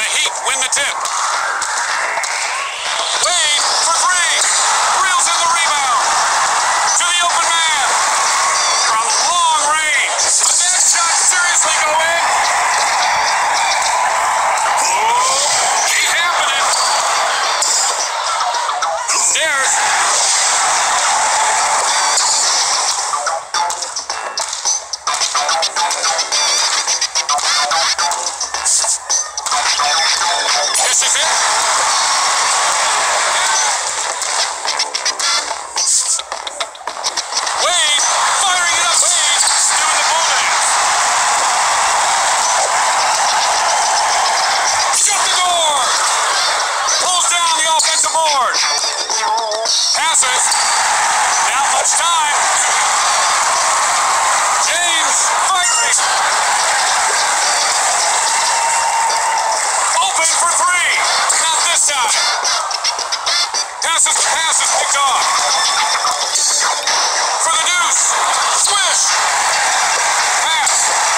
The Heat win the tip. Wade for three. Reels in the rebound. To the open man. From long range. Does that shot seriously go in? Oh, ain't happening. Stairs. This is it. Wade firing it up. Wade doing the bull dance. Shut the door. Pulls down the offensive board. Passes. Not much time. James firing. Open for three. Not this time. Pass is picked off. For the deuce. Swish. Pass.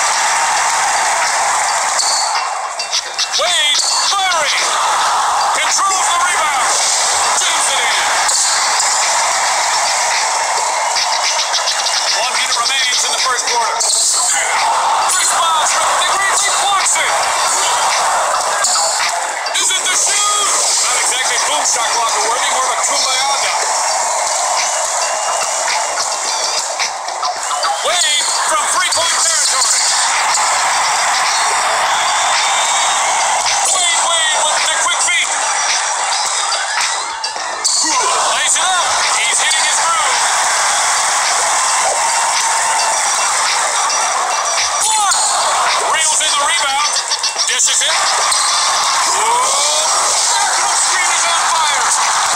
Wade firing. Controls the rebound. Jams it in. 1 minute remains in the first quarter. Chris Bosh from the Greeley blocks it. Is it the shoot? Not exactly boom shot clock worthy, more of a kumbaya dunk. Wade from three-point territory. Wade with the quick feet. Lays it up. He's hitting his groove. Block. Reels in the rebound. Dishes it. Screen is on fire.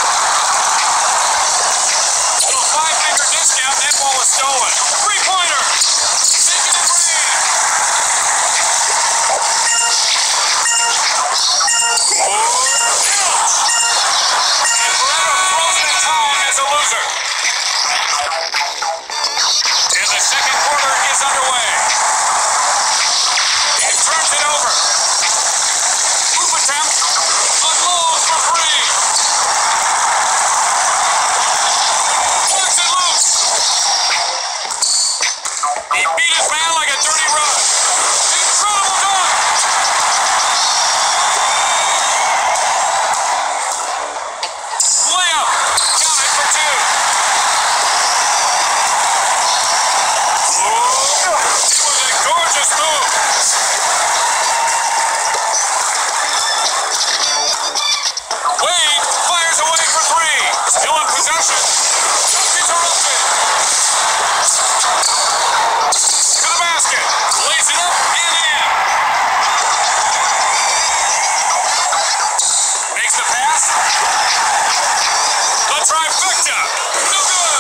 Little five-finger discount. That ball is stolen. Three-pointer. Taking it for in. And Beretta throws in time as a loser. And the second quarter is underway. He turns it over. Move attempt. Unloads for three. Works it loose. He beat his man like a dirty rug. Incredible dunk. Layup. Count it for two. It was a gorgeous move. Wade fires away for three. Still in possession. Interrupted. To the basket. Lays it up and in. Makes the pass. The trifecta. No good.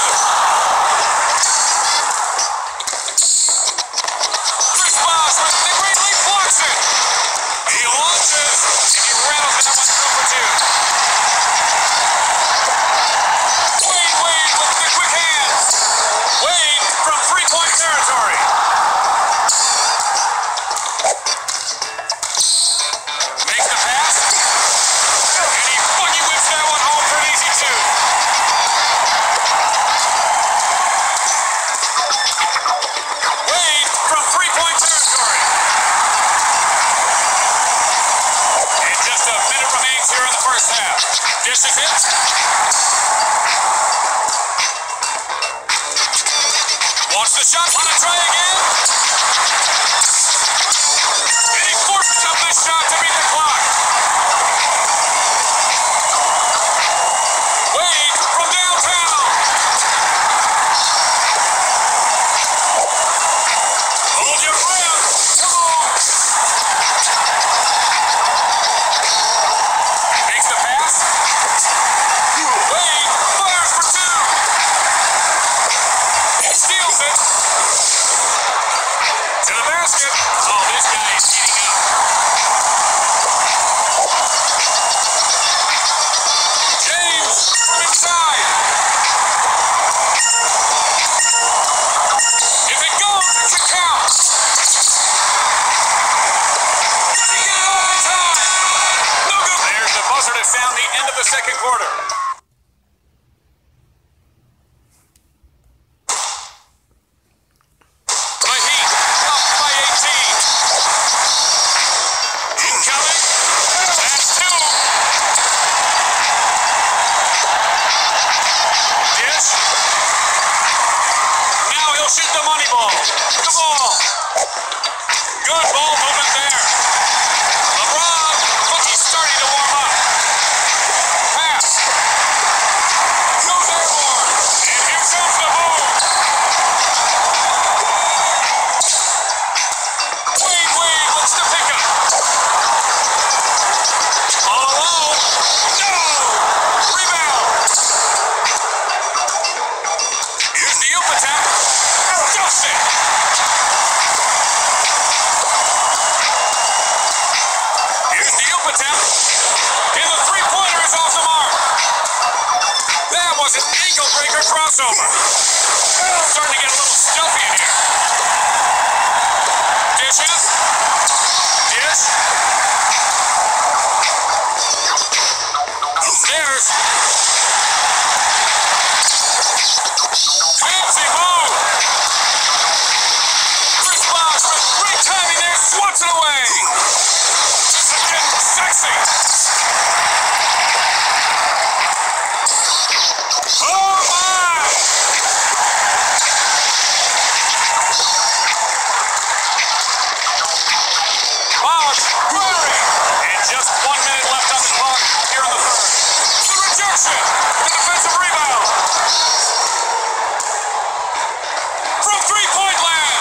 Chris Bosh with the Great League blocks it. He launches and he rattles that one through for two. Wade with the quick hands. Wade from three-point territory. Makes the pass. And he buggy whips that one home for an easy two. Wade from three-point territory. And just a minute remains here in the first half. Dishes it. Wants the shot. Want to try again? And he forces up this shot to beat the clock. Wade from downtown. Hold your breath. Come on. Makes the pass. Wade fires for two. He steals it. To the basket. the second quarter. The Heat up by 18. Incoming. That's two. Dish. Now he'll shoot the money ball. The ball. Good ball movement there. LeBron, but he's starting to warm up. Pass. Goes airborne. And here comes the boom. Wade looks to pick up. All alone. No! Rebound. Here's the oop attack. Stuffs it. Here's the oop attempt. And the three-pointer is off the mark. That was an ankle-breaker crossover. Starting to get a little stuffy in here. Dishes. Dish. Upstairs. Fancy move. Chris Bosh with great timing there. Swats it away. This is getting sexy. Oh my! Bosh firing. And just 1 minute left on the clock here in the third. The rejection. The defensive rebound. From three-point land.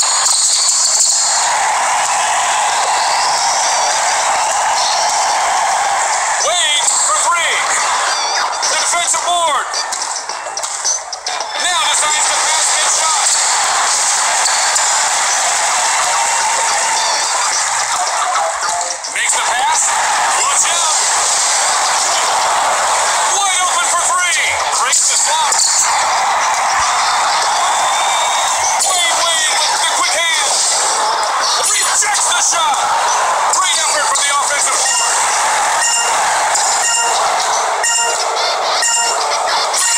Wade for three. The defensive board. Now decides to pass his shot. Makes the pass. Watch out. Wide open for three. Breaks the slot. Wade with the quick hand. Rejects the shot. Great effort from the offensive board.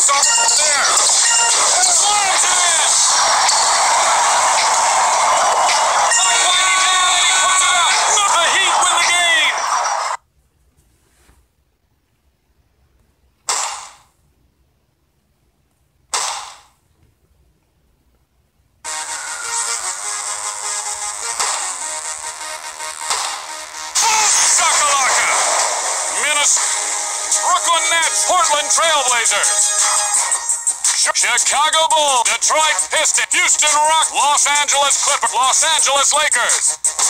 Pass off there. Slams it in. Winding down, and he puts it up. The Heat win the game. Shakalaka. Brooklyn Nets, Portland Trailblazers. Chicago Bulls, Detroit Pistons, Houston Rock, Los Angeles Clippers, Los Angeles Lakers.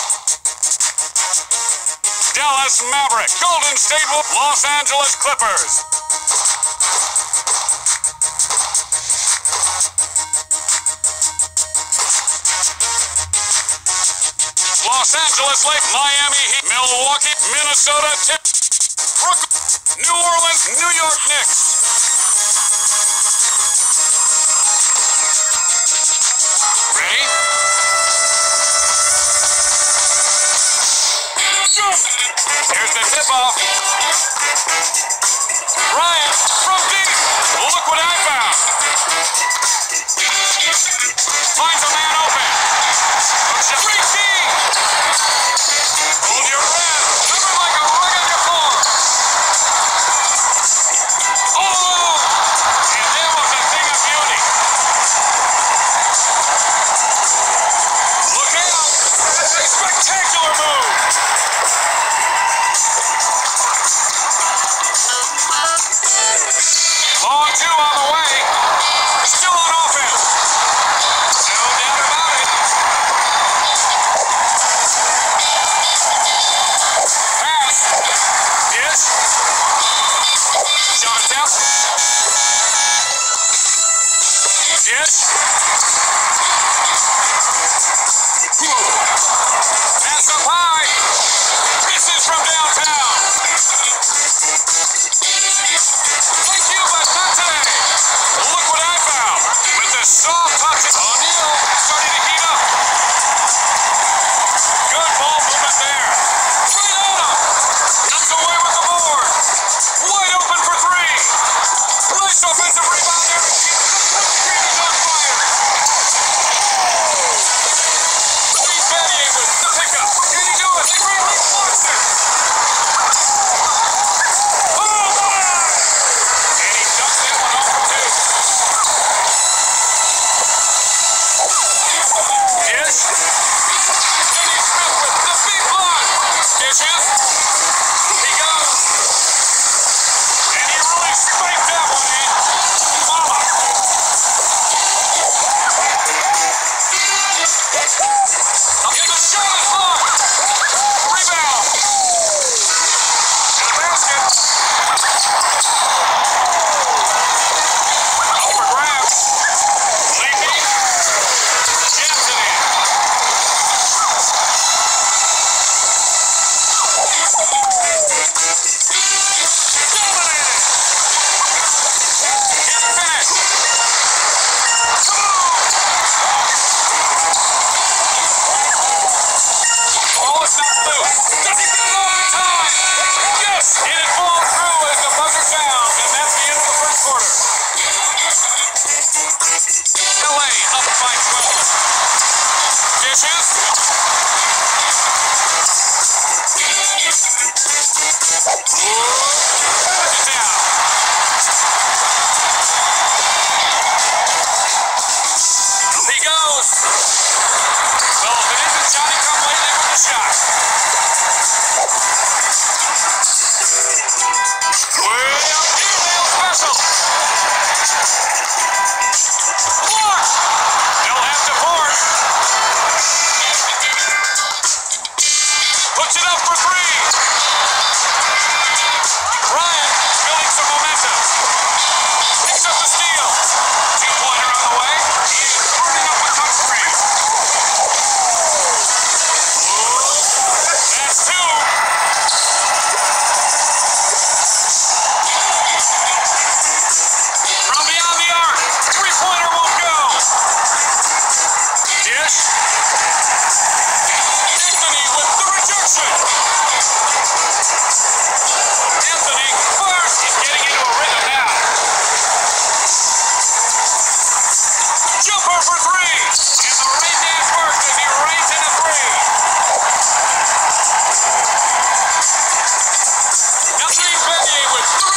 Dallas Mavericks, Golden State Warriors, Los Angeles Clippers. Los Angeles Lakers, Miami Heat, Milwaukee, Minnesota, Brooklyn, New Orleans, New York Knicks. Ready? Here's the tip-off. Bryant from deep. Look what I found. Finds a man open. Free team. Hold your breath. Cover like a rug on your floor. Oh! And there was a thing of beauty. Look out. A spectacular move. Long two on the way. Still on offense. No doubt about it. Pass. Yes. Shot attempt. Yes. Pass up high. Misses from downtown. Thank you, but not today. Look what I found. With the soft touch. O'Neal starting to heat up. Good ball movement there. Right on him. Comes away with the board. Wide open for three. Nice offensive rebound there. Green is on fire. Steve Battier with the pickup. Can he do it? Green blocks it.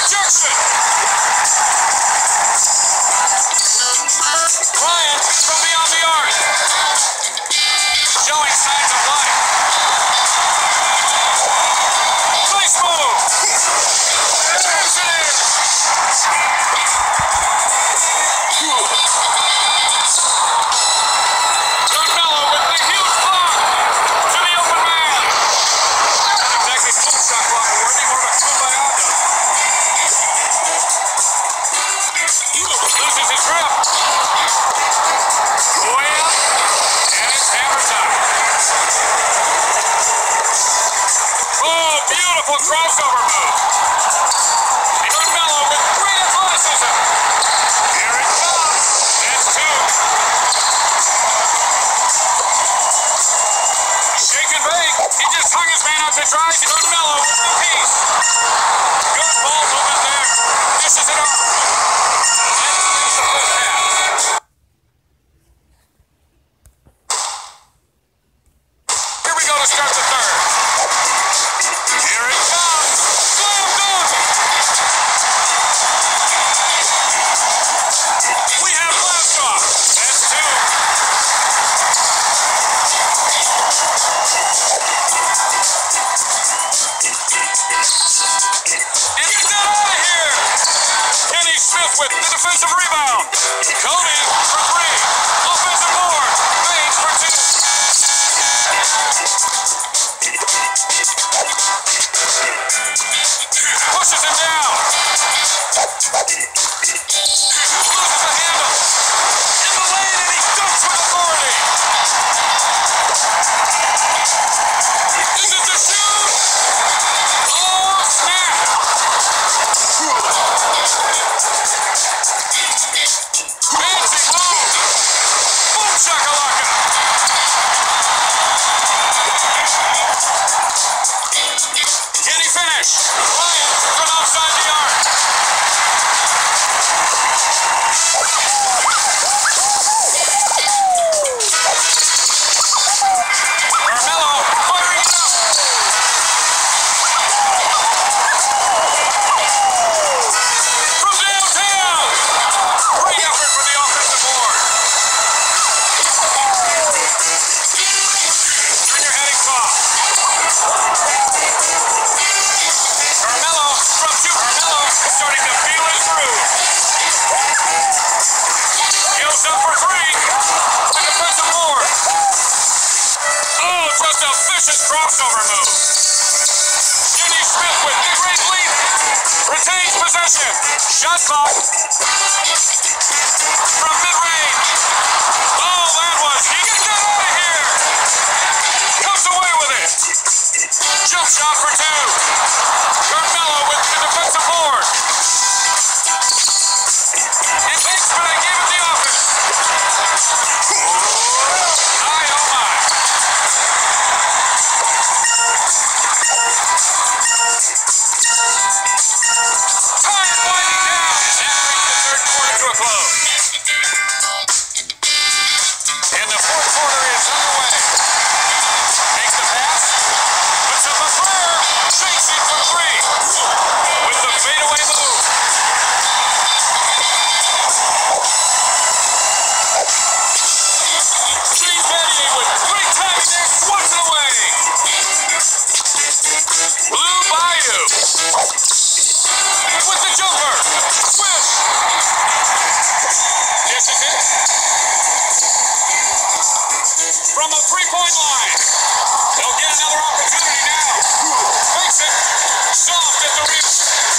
Jackson. Bryant from beyond the arc. Showing signs of life. Nice move. There's it in. Carmelo with the huge block to the open man. Not exactly full shot block worthy, more of a kumbaya. Loses his grip. Way up. And it's hammer time. Oh, beautiful crossover move. Carmelo with great athleticism. Here it comes. That's two. Shake and bake. He just hung his man out to dry. Carmelo with the piece. Good ball movement there. Dishes it off. Let's finish the first half. Here we go to start the third. Here it comes. Slam dunk. We have blast off. That's two. And get that out of here. Kenny Smith with the defensive rebound. Cody for three. Offensive board. Baines for two. Pushes him down. Loses the handle. In the lane, and he dunks with authority. Is it the shoot? Oh, snap. Fancy move. Boom shakalaka. Can he finish? Ryan from outside the arc. Carmelo firing it up. From downtown. Great effort for the offensive board. Turn your heading off. Carmelo from two. Carmelo starting to feel his groove. Gills up for three. The defensive board. Oh, just a vicious crossover move. Kenny Smith with the great lead. Retains possession. Shot clock. From mid-range. Oh, that was. He can get out of here. Comes away with it. Jump shot for two. Carmelo with the defensive board. And Banksman gave him the offense. My, oh my. Time winding down. That brings the third quarter to a close. And the fourth quarter is underway. Takes the pass. Puts up a prayer. Shakes it from three. With the fadeaway move. Steve Bettier with great timing there. Swats it away. Blue Bayou. With the jumper. Swish. Dishes it. From the three-point line. They'll get another opportunity now. Makes it. Soft at the rim.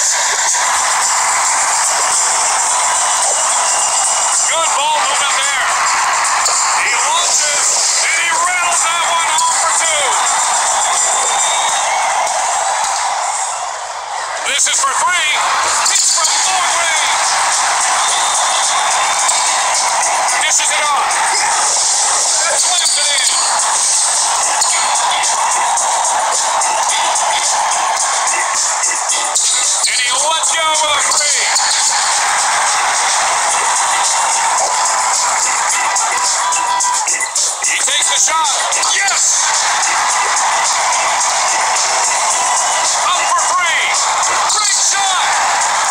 Good ball movement there. He launches, and he rattles that one home for two. This is for three. It's from long range. Dishes it off. Slams it in. And he lets go with a three. He takes the shot. Yes! Up for three. Great shot.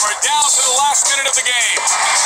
We're down to the last minute of the game.